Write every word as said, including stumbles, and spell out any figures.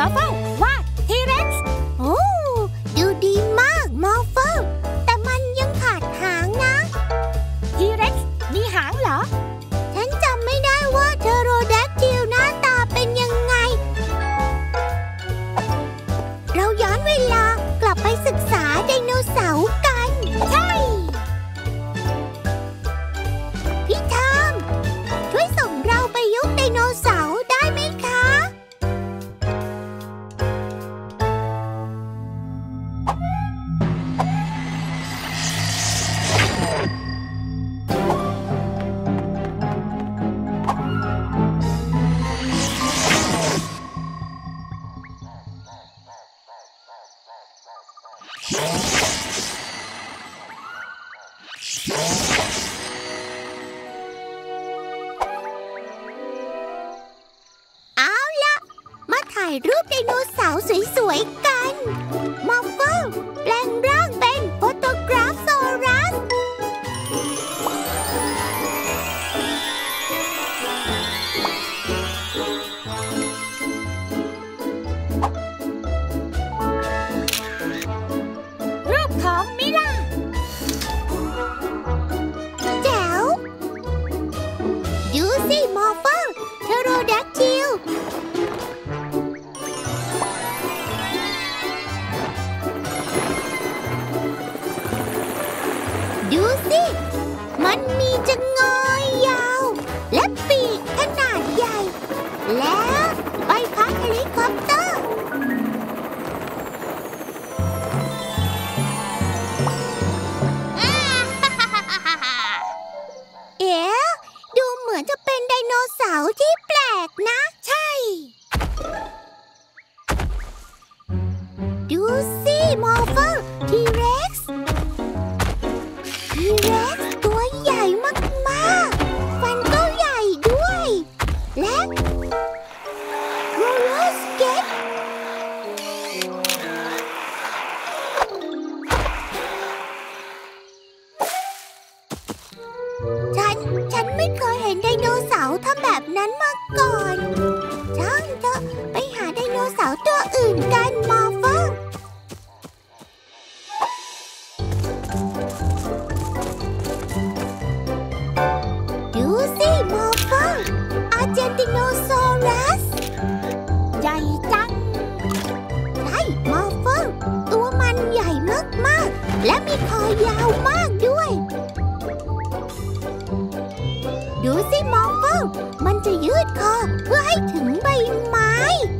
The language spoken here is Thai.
อเฟิลวาดทีเร็กซ์โอ้ดูดีมากมอร์เฟิลแต่มันยังขาดหางนะทีเร็กซ์มีหางเหรอฉันจำไม่ได้ว่าเทโรแดคทิลหน้าตาเป็นยังไงเราย้อนเวลากลับไปศึกษาไดโนเสาร์กันใช่พี่ทอมช่วยส่งเราไปยุคไดโนเสาร์ได้ไหมคะถ่ายรูปไดโนเสาร์สวยๆกันมอร์เฟิลแปลงร่างเป็นโฟโตกราฟโซรัสรูปของมิล่าแจ๋วดูสิมอร์เฟิลเทโรแดคทิลดูสิมันมีจงอยยาวและปีกขนาดใหญ่แล้วใบพัดเฮลิคอปเตอร์เอ๊ะดูเหมือนจะเป็นไดโนเสาร์ที่แปลกนะใช่ดูสิมอร์เฟิลทีเร็กซ์ทีเร็กซ์ตัวใหญ่มากๆฟันก็ใหญ่ด้วยและโรลเลอร์สเก็ตฉันฉันไม่เคยเห็นไดโนเสาร์ทำแบบนั้นมาก่อนช่างเถอะไปหาไดโนเสาร์ตัวอื่นกันมอร์เฟิลดูสิมอร์เฟิลอาร์เจนติโนซอรัสใหญ่จังใช่มอร์เฟิลตัวมันใหญ่มากๆและมีคอยาวมากด้วยดูสิมอร์เฟิลมันจะยืดคอเพื่อให้ถึงใบไม้